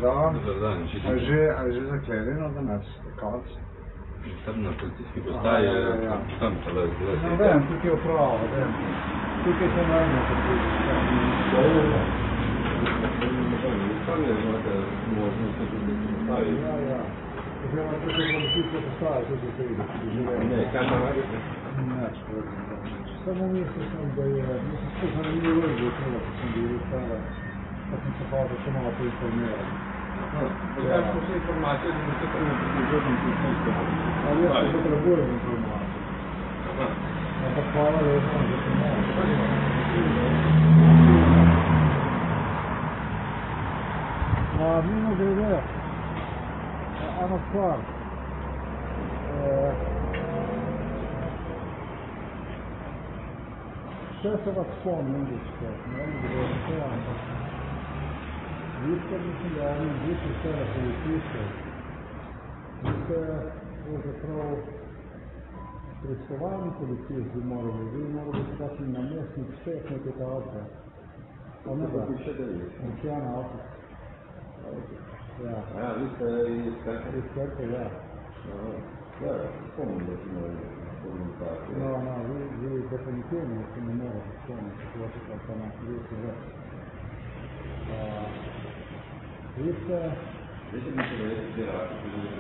dan. Dobar dan. A je že zaklenjeno danes, konc? Tam na policijski postaji, tam tole zdaj. No vem, tukaj je uprava, vem. Tukaj se najme približiti. Tam je imate možnost, da bi se postaji. Ja. Oziroma tukaj policijske postaje, tukaj se vidi, ki živeli. Ne, kaj tam radite? Neč, samo mislil sem, da je, mislim, to zanimivo je bilo, ko sem bil stara, pa sem se hotel še malo poinformirati. Kaj smo vse informacije, da bi se prvo približili policijske? Ali jaz se potrebujem informacije. Ampak hvala lepo, da se malo. Mimo grede, ena stvar. Vse se vas spomnim, ne vem, da je vse, ampak vi ste, mislim, da oni bliči vsega policistov. Vi ste pravzaprav preiskovalni policist bi morali, vi morali biti takšni namestnik vseh nekaj avta. Pa ne da, Lučijana avta. Ja, vi ste iz Krke? Iz Krke, ja. Ja, spomnim, da smo komunikacijo. No, vi definitivno se ne morate spomniti, kako pa nas vi se več. Vi ste... Veste, mi se da je delati, ki je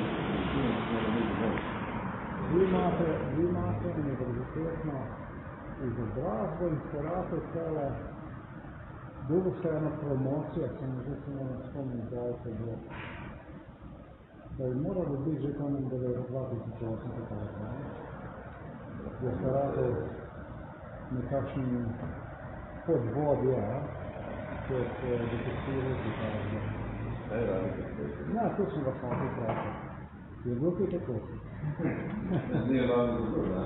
vi imate univerzitetno izobrazbo in ste rate cele drugo se ena promocija, se mi zdi, se moram spomniti, da je to bilo. Da je moralo biti že tam do 2008 tako, da ste rate nekakšni podvodje, kot detektivi si kaže. Ne, to sem vas malo vprašal. Je bilo kaj tako? Nije ravno dobro, ne?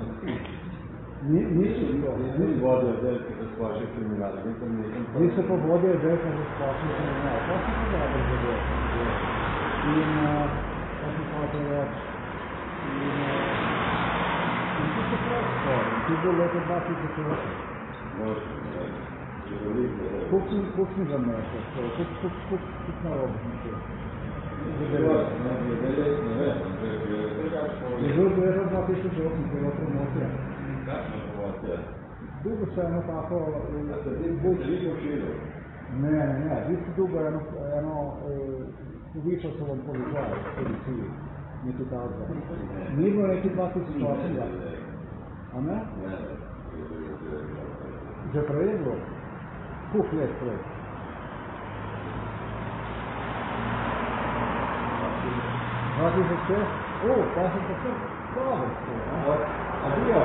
Nisi vodijo oddelke za splošne kriminale. Nisi pa vodijo oddelke za splošne kriminale. Pa si to dobro zadel. In pa si hotel reči. In ti se prav spori. Ti je bil leta 2008. Koliko si zamešal? Koliko narobe si nekaj? Je bil leta 2008, ko je bila promocija. Kakšna promocija? Dugo se eno tako... A ste vi učili? Ne, vi ste dugo eno povišal se vam položaj v policiji, nekaj takega. Ni bilo nekaj 2008, a ne? Ne. Že prej je bilo? Koliko let prej? Pa sem tako dobro spol, Adijo.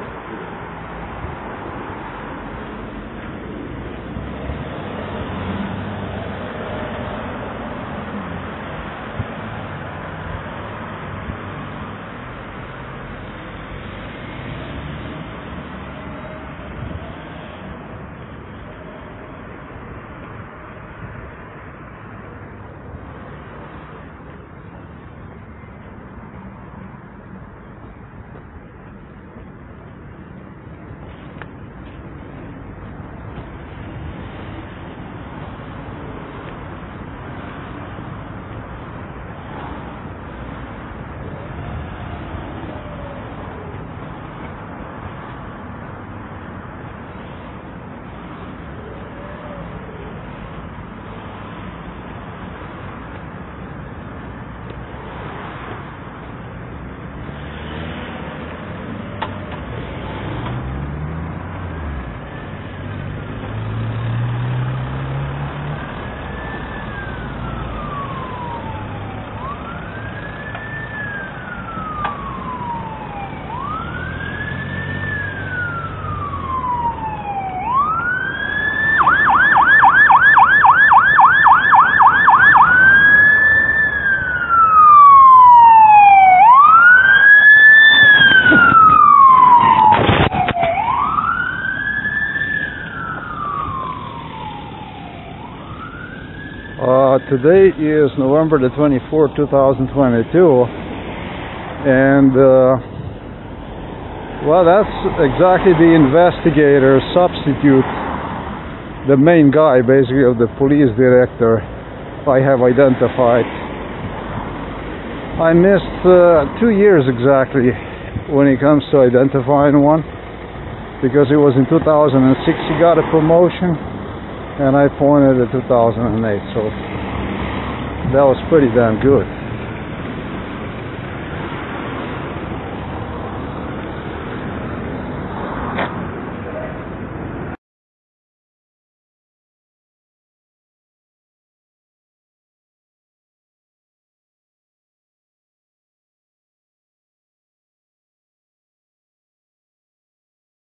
Today is November the 24th, 2022, and well, that's exactly the investigator substitute, the main guy basically of the police director I have identified. I missed 2 years exactly when it comes to identifying one, because it was in 2006 he got a promotion and I pointed at 2008, so that was pretty damn good.